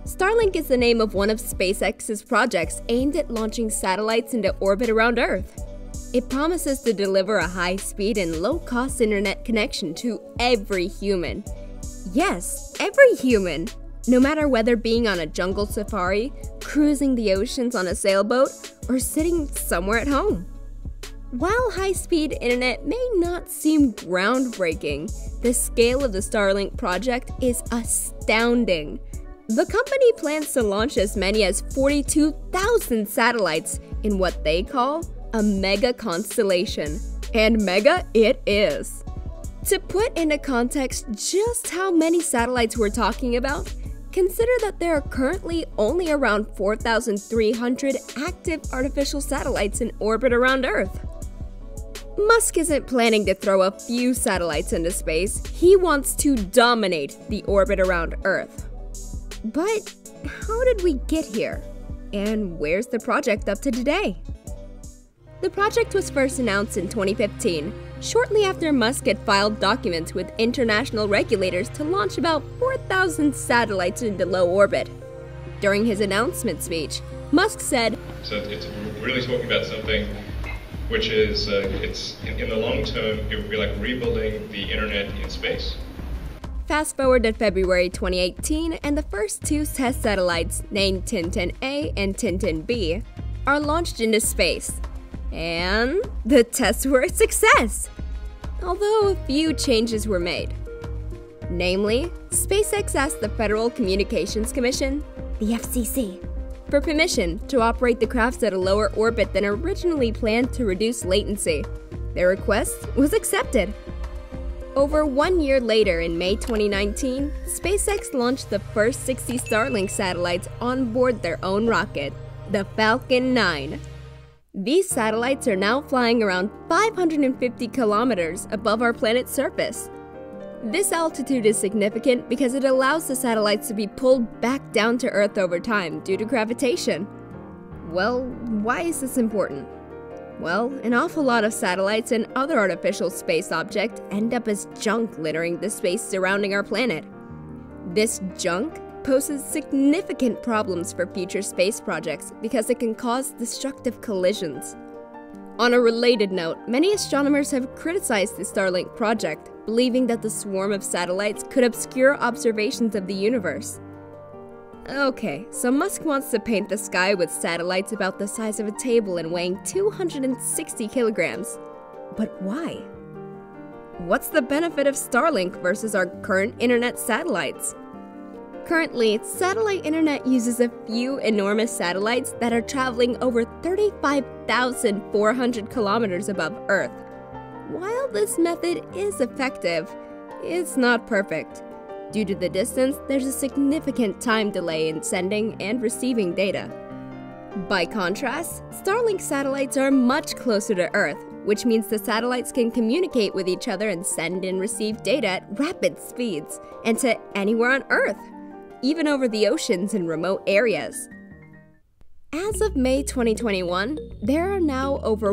Starlink is the name of one of SpaceX's projects aimed at launching satellites into orbit around Earth. It promises to deliver a high-speed and low-cost internet connection to every human. Yes, every human! No matter whether being on a jungle safari, cruising the oceans on a sailboat, or sitting somewhere at home. While high-speed internet may not seem groundbreaking, the scale of the Starlink project is astounding. The company plans to launch as many as 42,000 satellites in what they call a mega constellation. And mega it is. To put into context just how many satellites we're talking about, consider that there are currently only around 4,300 active artificial satellites in orbit around Earth. Musk isn't planning to throw a few satellites into space, he wants to dominate the orbit around Earth. But how did we get here? And where's the project up to today? The project was first announced in 2015, shortly after Musk had filed documents with international regulators to launch about 4,000 satellites into low orbit. During his announcement speech, Musk said, "So it's really talking about something which is, it's in the long term, it would be like rebuilding the internet in space." Fast forward to February 2018, and the first two test satellites, named Tintin-A and Tintin-B, are launched into space. And the tests were a success! Although a few changes were made. Namely, SpaceX asked the Federal Communications Commission, the FCC, for permission to operate the crafts at a lower orbit than originally planned to reduce latency. Their request was accepted. Over 1 year later, in May 2019, SpaceX launched the first 60 Starlink satellites on board their own rocket, the Falcon 9. These satellites are now flying around 550 kilometers above our planet's surface. This altitude is significant because it allows the satellites to be pulled back down to Earth over time due to gravitation. Well, why is this important? Well, an awful lot of satellites and other artificial space objects end up as junk littering the space surrounding our planet. This junk poses significant problems for future space projects because it can cause destructive collisions. On a related note, many astronomers have criticized the Starlink project, believing that the swarm of satellites could obscure observations of the universe. Okay, so Musk wants to paint the sky with satellites about the size of a table and weighing 260 kilograms. But why? What's the benefit of Starlink versus our current internet satellites? Currently, satellite internet uses a few enormous satellites that are traveling over 35,400 kilometers above Earth. While this method is effective, it's not perfect. Due to the distance, there's a significant time delay in sending and receiving data. By contrast, Starlink satellites are much closer to Earth, which means the satellites can communicate with each other and send and receive data at rapid speeds, and to anywhere on Earth, even over the oceans in remote areas. As of May 2021, there are now over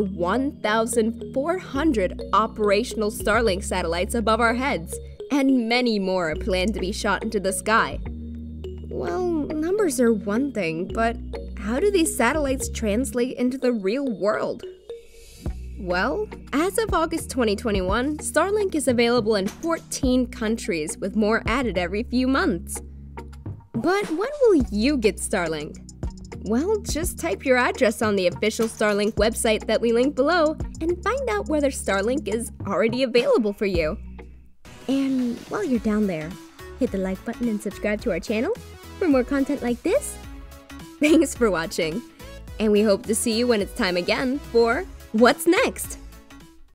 1,400 operational Starlink satellites above our heads, and many more are planned to be shot into the sky. Well, numbers are one thing, but how do these satellites translate into the real world? Well, as of August 2021, Starlink is available in 14 countries, with more added every few months. But when will you get Starlink? Well, just type your address on the official Starlink website that we link below and find out whether Starlink is already available for you. And while you're down there, hit the like button and subscribe to our channel for more content like this. Thanks for watching, and we hope to see you when it's time again for What's Next?